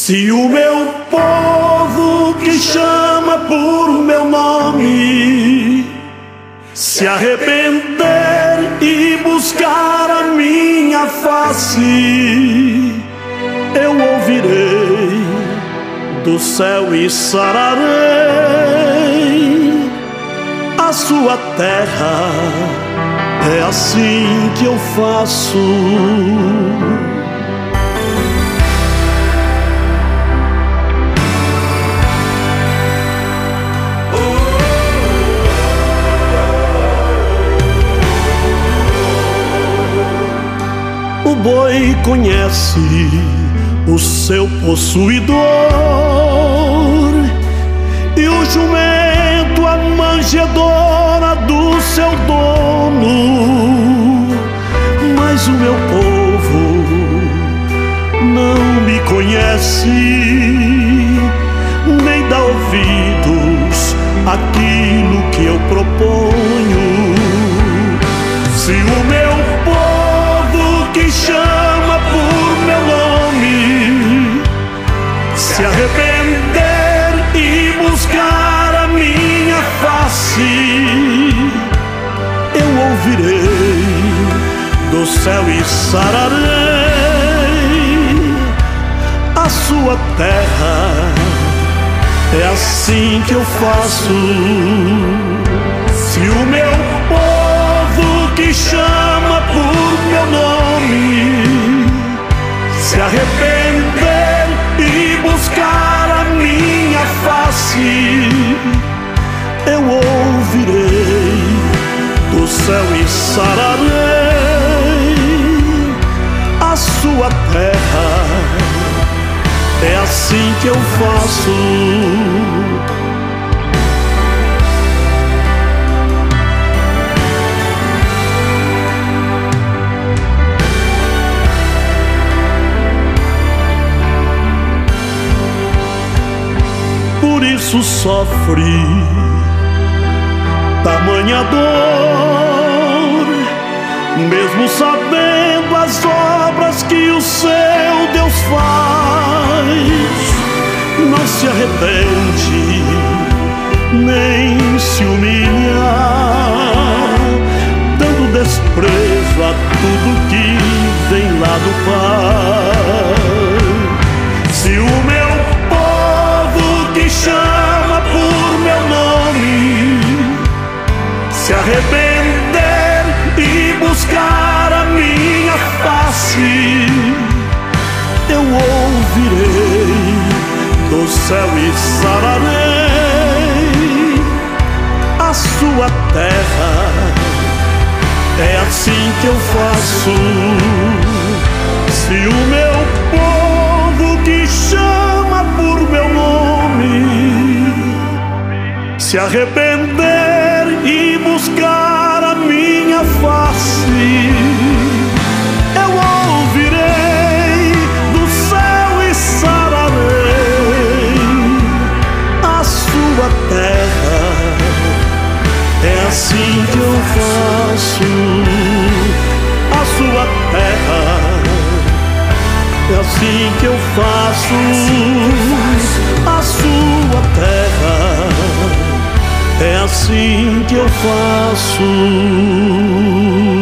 Se o meu povo que chama por meu nome se arrepender e buscar a minha face, eu ouvirei do céu e sararei a sua terra. É assim que eu faço. O boi conhece o seu possuidor e o jumento a manjedoura do seu dono. Mas o meu povo não me conhece, nem dá ouvidos àquilo que eu proponho. Se o meu povo que chama por meu nome se arrepender e buscar a minha face, eu ouvirei do céu e sararei a sua terra. É assim que eu faço. Se o meu povo que chama por meu nome se arrepender e buscar a minha face, eu ouvirei do céu e sararei a sua terra. É assim que eu faço. Por isso sofre tamanha dor, mesmo sabendo as obras que o seu Deus faz. Não se arrepende, nem se humilha, dando desprezo a tudo que vem lá do Pai. Se o meu povo que chama por meu nome se arrepender e buscar a minha face, eu ouvirei do céu e sararei a sua terra. É assim que eu faço. Se o meu povo que chama por meu nome se arrepender e buscar a minha face, eu ouvirei do céu e sararei a sua terra. É assim que eu faço. A sua terra. É assim que eu faço. A sua terra. É assim que eu faço.